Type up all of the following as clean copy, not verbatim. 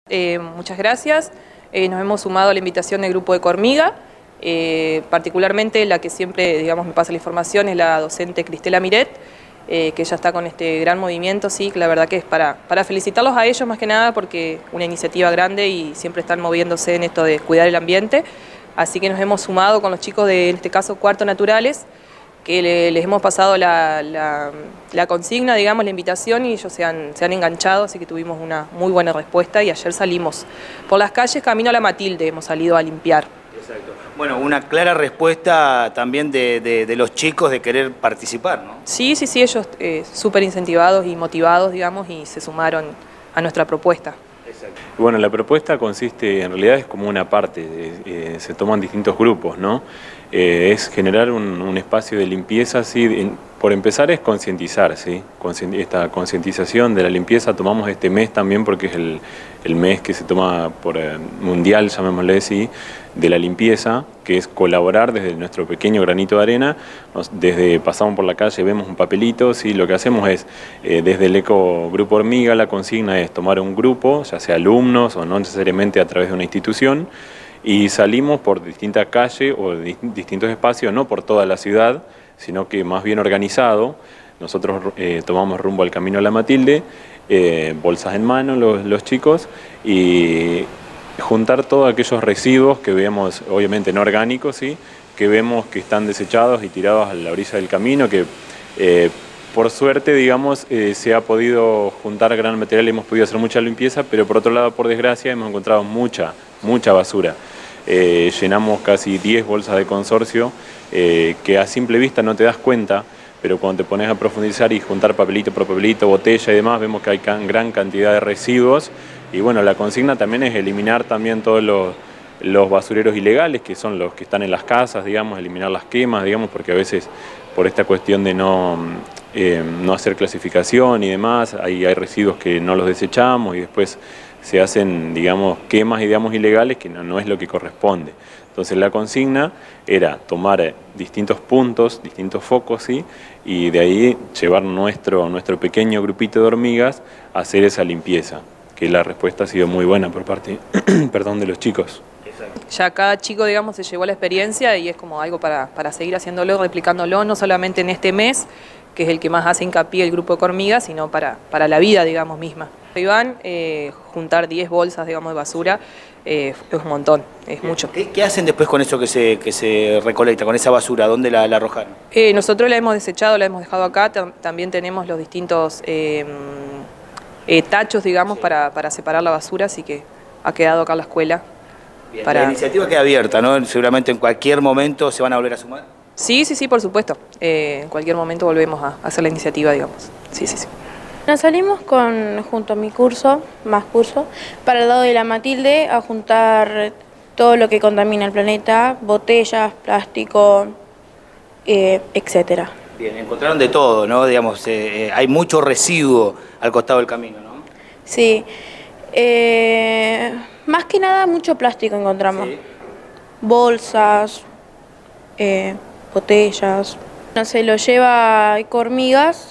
Muchas gracias. Nos hemos sumado a la invitación del grupo de Cormiga, particularmente la que siempre, me pasa la información es la docente Cristela Miret, que ella está con este gran movimiento, sí, que la verdad que es para felicitarlos a ellos más que nada porque una iniciativa grande y siempre están moviéndose en esto de cuidar el ambiente, así que nos hemos sumado con los chicos de, en este caso, Cuarto Naturales, que les hemos pasado la consigna, la invitación, y ellos se han enganchado, así que tuvimos una muy buena respuesta y ayer salimos por las calles camino a la Matilde, hemos salido a limpiar. Exacto. Bueno, una clara respuesta también de los chicos de querer participar, ¿no? Sí, ellos súper incentivados y motivados, y se sumaron a nuestra propuesta. Exacto. Bueno, la propuesta consiste, en realidad es como una parte, se toman distintos grupos, ¿no? Es generar un espacio de limpieza, ¿sí? Por empezar es concientizar, ¿sí? Esta concientización de la limpieza tomamos este mes también porque es el mes que se toma por mundial, llamémosle así, de la limpieza, que es colaborar desde nuestro pequeño granito de arena. Desde pasamos por la calle, vemos un papelito, ¿sí? Lo que hacemos es, desde el Grupo Hormiga, la consigna es tomar un grupo, ya sea alumnos o no necesariamente a través de una institución, y salimos por distintas calles o distintos espacios, no por toda la ciudad, sino que más bien organizado. Nosotros tomamos rumbo al camino a la Matilde, bolsas en mano los chicos, y juntar todos aquellos residuos que vemos, obviamente no orgánicos, ¿sí? Que vemos que están desechados y tirados a la orilla del camino, que por suerte, se ha podido juntar gran material y hemos podido hacer mucha limpieza, pero por otro lado, por desgracia, hemos encontrado mucha basura. Llenamos casi 10 bolsas de consorcio que a simple vista no te das cuenta, pero cuando te pones a profundizar y juntar papelito por papelito, botella y demás, vemos que hay gran cantidad de residuos. Y bueno, la consigna también es eliminar también todos los basureros ilegales, que son los que están en las casas, eliminar las quemas, porque a veces por esta cuestión de no hacer clasificación y demás, hay residuos que no los desechamos y después se hacen, quemas, ilegales, que no es lo que corresponde. Entonces la consigna era tomar distintos puntos, distintos focos, ¿sí? Y de ahí llevar nuestro pequeño grupito de hormigas a hacer esa limpieza, que la respuesta ha sido muy buena por parte de los chicos. Ya cada chico, se llevó la experiencia y es como algo para seguir haciéndolo, replicándolo, no solamente en este mes, que es el que más hace hincapié el grupo de Cormiga, sino para la vida, misma. Iván, juntar 10 bolsas, de basura, es un montón, es mucho. ¿Qué hacen después con eso que se recolecta, con esa basura? ¿Dónde la arrojaron? Nosotros la hemos desechado, la hemos dejado acá, también tenemos los distintos tachos, para separar la basura, así que ha quedado acá la escuela. Bien, la iniciativa queda abierta, ¿no? Seguramente en cualquier momento se van a volver a sumar. Sí, por supuesto. En cualquier momento volvemos a hacer la iniciativa, Sí. Nos salimos junto a mi curso, más curso, para el lado de la Matilde a juntar todo lo que contamina el planeta, botellas, plástico, etcétera. Bien, encontraron de todo, ¿no? Hay mucho residuo al costado del camino, ¿no? Sí. Más que nada mucho plástico encontramos. ¿Sí? Bolsas, botellas. No se lo lleva Cormigas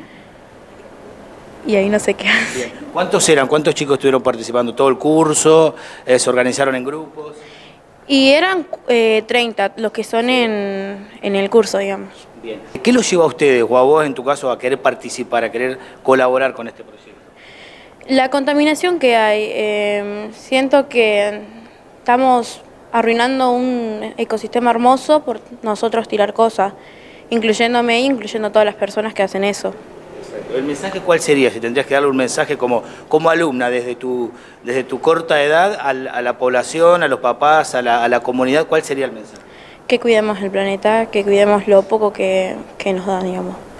y ahí no sé qué hace. Bien. ¿Cuántos eran? ¿Cuántos chicos estuvieron participando? ¿Todo el curso? ¿Se organizaron en grupos? Y eran 30 los que son en el curso, Bien. ¿Qué los lleva a ustedes, o a vos en tu caso, a querer participar, a querer colaborar con este proyecto? La contaminación que hay. Siento que estamos arruinando un ecosistema hermoso por nosotros tirar cosas, incluyéndome y incluyendo a todas las personas que hacen eso. Exacto. ¿El mensaje cuál sería? Si tendrías que darle un mensaje como alumna desde tu corta edad a la población, a los papás, a la comunidad, ¿cuál sería el mensaje? Que cuidemos el planeta, que cuidemos lo poco que nos da,